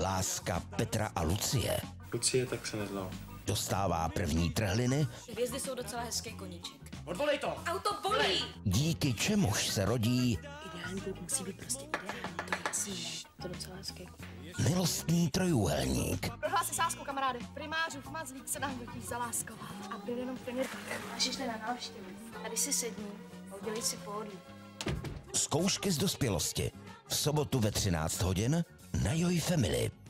Láska Petra a Lucie. Lucie tak se neznal. Dostává první trhliny. Hvězdy jsou docela hezký koníček. Odvolej to! Auto bolí! Díky čemuž se rodí Ideální kluk musí být prostě ideální, to je jasný, ne? To je docela hezký. milostný trojúhelník. Prohlási sázku, kamaráde. Primářův mazlík se nám hodí za láskou. A byl jenom finirka. Až jste na návštěvu. Tady si sedni a udělej si pódium. Zkoušky z dospělosti. V sobotu ve 13 hodin na Joy Family.